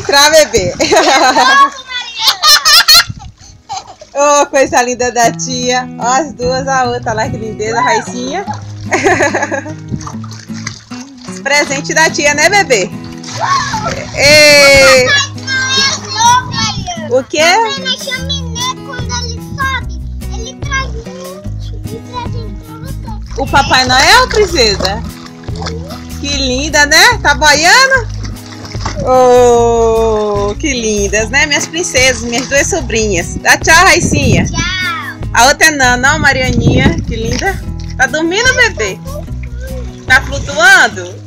entrar, bebê. Oh, coisa linda da tia. Ó, as duas, a outra lá, que lindeza, a Raicinha. Presente da tia, né, bebê? E... O quê? Na chaminé, quando ele sobe, ele traz muito de presente pra você. O Papai Noel, princesa? Que linda, né? Tá boiando? Oh, que lindas, né? Minhas princesas, minhas duas sobrinhas. Dá tchau, Raicinha. Tchau. A outra é não, Marianinha. Que linda. Tá dormindo, bebê? Tá flutuando?